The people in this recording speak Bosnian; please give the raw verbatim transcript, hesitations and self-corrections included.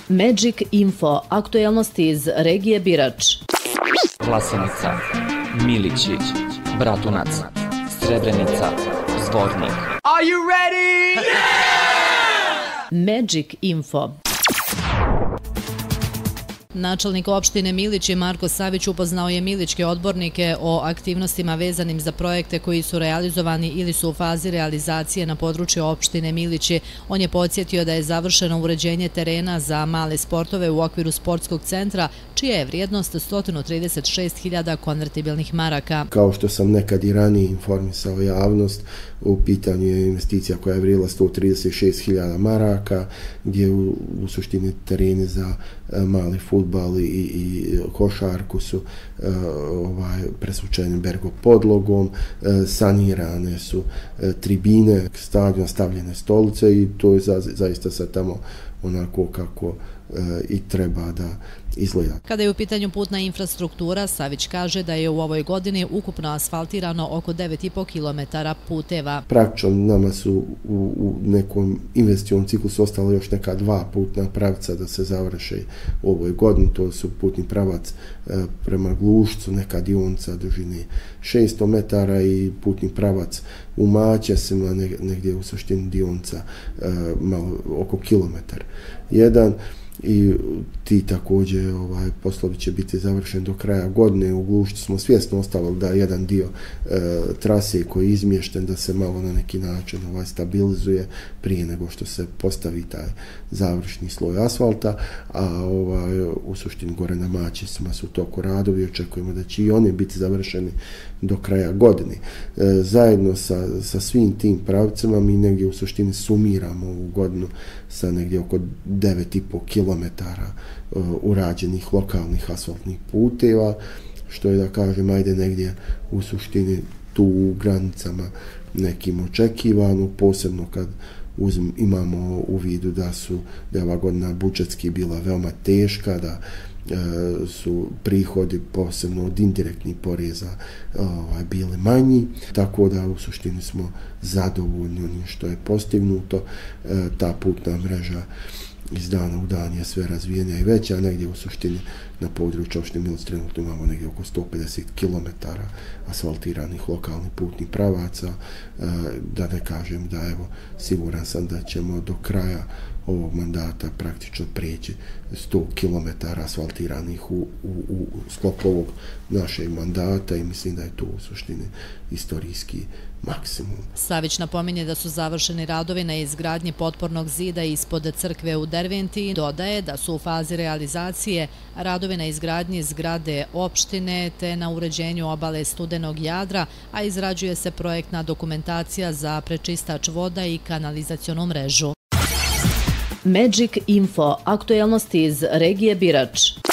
Magic Info, aktuelnosti iz regije Birač. Vlasenica, Milići, Bratunac, Srebrenica, Zvornik. Are you ready? Yeah! Magic Info. Načelnik opštine Milići Marko Savić upoznao je milićke odbornike o aktivnostima vezanim za projekte koji su realizovani ili su u fazi realizacije na području opštine Milići. On je podsjetio da je završeno uređenje terena za male sportove u okviru sportskog centra, čija je vrijednost sto trideset šest hiljada konvertibilnih maraka. Kao što sam nekad i ranije informisao javnost, u pitanju je investicija koja je vrijedila sto trideset šest hiljada maraka, gdje u, u suštini tereni za mali fudbal i, i košarku su uh, ovaj, presvučeni bergopodlogom, uh, sanirane su uh, tribine, stadion, stavljene stolice i to je za, zaista sad tamo onako kako uh, i treba da izgleda. Kada je u pitanju putna infrastruktura, Savić kaže da je u ovoj godini ukupno asfaltirano oko devet i po kilometara puteva. Praktično nama su u, u nekom investicionom ciklusu ostalo još neka dva putna pravca da se završe u ovoj godini. To su putni pravac e, prema Glušcu, neka dionica dužine šesto metara i putni pravac u Maćesima, negdje u suštini dionica e, malo oko kilometar. Jedan i ti također ovaj, poslovi će biti završeni do kraja godine. U Glušcu smo svjesno ostavili da jedan dio e, trase koji je izmješten da se malo na neki način ovaj, stabilizuje prije nego što se postavi taj završni sloj asfalta, a ovaj, u suštini gore na Maćesima su u toku radovi, očekujemo da će i oni biti završeni do kraja godine. E, zajedno sa, sa svim tim pravcima mi negdje u suštini sumiramo ovu godinu sa negdje oko devet i po kilometara uh, urađenih lokalnih asfaltnih puteva, što je da kažem, ajde negdje u suštini tu u granicama nekim očekivano, posebno kad uzm, imamo u vidu da su da je ova godina budžetski bila veoma teška, da e, su prihodi posebno od indirektnih poreza ovaj, bili manji, tako da u suštini smo zadovoljni onim što je postignuto. E, ta putna mreža iz dana u dan je sve razvijenija i veća, negdje u suštini na području opštine Milić trenutno imamo negdje oko sto pedeset kilometara asfaltiranih lokalnih putnih pravaca, da ne kažem da evo siguran sam da ćemo do kraja ovog mandata praktično preći sto kilometara asfaltiranih u, u, u sklopu ovog našeg mandata i mislim da je to u suštini istorijski maksimum. Savić napominje da su završeni radovi na izgradnji potpornog zida ispod crkve u Derventi. Dodaje da su u fazi realizacije radovi na izgradnji zgrade opštine te na uređenju obale Studenog Jadra, a izrađuje se projektna dokumentacija za prečistač voda i kanalizacionu mrežu. Magic Info, aktuelnosti iz regije Birač.